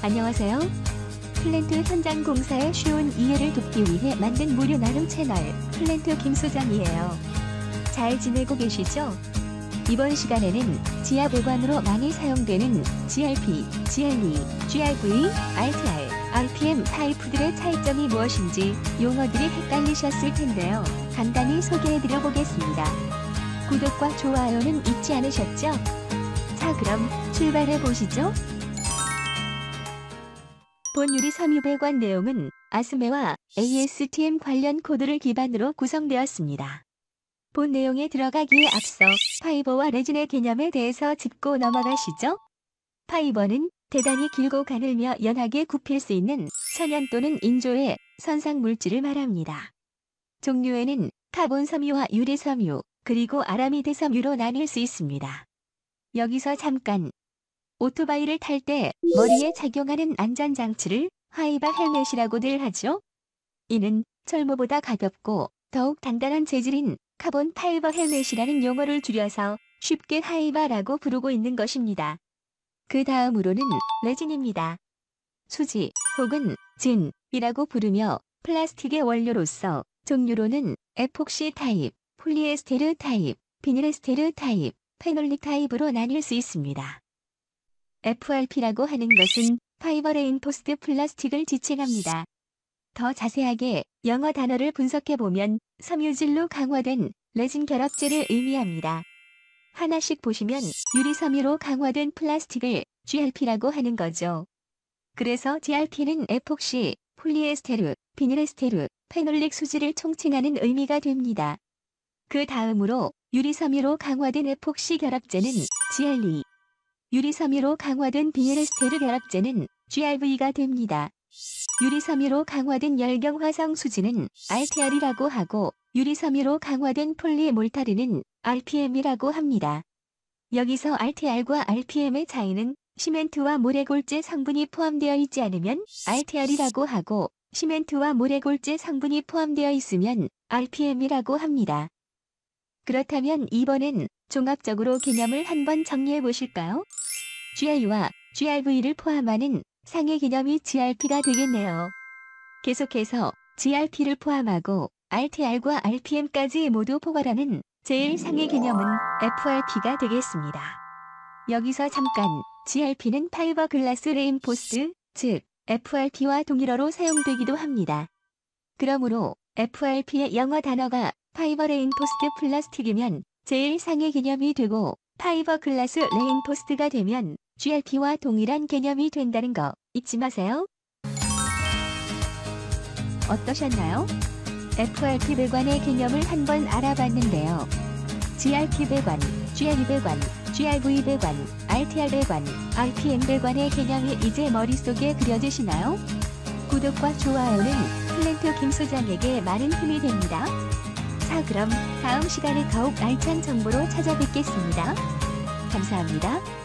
안녕하세요. 플랜트 현장 공사의 쉬운 이해를 돕기 위해 만든 무료 나눔 채널 플랜트 김소장이에요. 잘 지내고 계시죠? 이번 시간에는 지하 배관으로 많이 사용되는 GRP, GRE, GRV, RTR, RPM 파이프들의 차이점이 무엇인지 용어들이 헷갈리셨을 텐데요. 간단히 소개해드려 보겠습니다. 구독과 좋아요는 잊지 않으셨죠? 자, 그럼 출발해 보시죠. 본 유리 섬유 배관 내용은 아스메와 ASTM 관련 코드를 기반으로 구성되었습니다. 본 내용에 들어가기에 앞서 파이버와 레진의 개념에 대해서 짚고 넘어가시죠. 파이버는 대단히 길고 가늘며 연하게 굽힐 수 있는 천연 또는 인조의 선상 물질을 말합니다. 종류에는 카본 섬유와 유리 섬유, 그리고 아라미드 섬유로 나뉠 수 있습니다. 여기서 잠깐! 오토바이를 탈 때 머리에 착용하는 안전장치를 화이바 헬멧이라고들 하죠. 이는 철모보다 가볍고 더욱 단단한 재질인 카본 파이버 헬멧이라는 용어를 줄여서 쉽게 화이바라고 부르고 있는 것입니다. 그 다음으로는 레진입니다. 수지 혹은 진이라고 부르며 플라스틱의 원료로서 종류로는 에폭시 타입, 폴리에스테르 타입, 비닐에스테르 타입, 페놀릭 타입으로 나뉠 수 있습니다. FRP라고 하는 것은 파이버 레인포스드 플라스틱을 지칭합니다. 더 자세하게 영어 단어를 분석해보면 섬유질로 강화된 레진 결합제를 의미합니다. 하나씩 보시면 유리 섬유로 강화된 플라스틱을 GRP라고 하는 거죠. 그래서 GRP는 에폭시, 폴리에스테르, 비닐에스테르, 페놀릭 수지를 총칭하는 의미가 됩니다. 그 다음으로 유리 섬유로 강화된 에폭시 결합제는 GRE, 유리 섬유로 강화된 비닐에스테르 결합제는 GRV가 됩니다. 유리 섬유로 강화된 열경 화성 수지는 RTR이라고 하고 유리 섬유로 강화된 폴리몰타르는 RPM이라고 합니다. 여기서 RTR과 RPM의 차이는 시멘트와 모래골재 성분이 포함되어 있지 않으면 RTR이라고 하고 시멘트와 모래골재 성분이 포함되어 있으면 RPM이라고 합니다. 그렇다면 이번엔 종합적으로 개념을 한번 정리해 보실까요? GRE와 GRV를 포함하는 상해 개념이 GRP가 되겠네요. 계속해서 GRP를 포함하고 RTR과 RPM까지 모두 포괄하는 제일 상해 개념은 FRP가 되겠습니다. 여기서 잠깐! GRP는 파이버 글라스 레인포스드, 즉 FRP와 동일어로 사용되기도 합니다. 그러므로 FRP의 영어 단어가 파이버 레인포스드 플라스틱이면 제일 상해 개념이 되고 파이버 글라스 레인포스드가 되면 GRP와 동일한 개념이 된다는 거 잊지 마세요. 어떠셨나요? FRP 배관의 개념을 한번 알아봤는데요. GRP 배관, GRE 배관, GRV 배관, RTR 배관, RPM 배관의 개념이 이제 머릿속에 그려지시나요? 구독과 좋아요는 플랜트 김소장에게 많은 힘이 됩니다. 자, 그럼 다음 시간에 더욱 알찬 정보로 찾아뵙겠습니다. 감사합니다.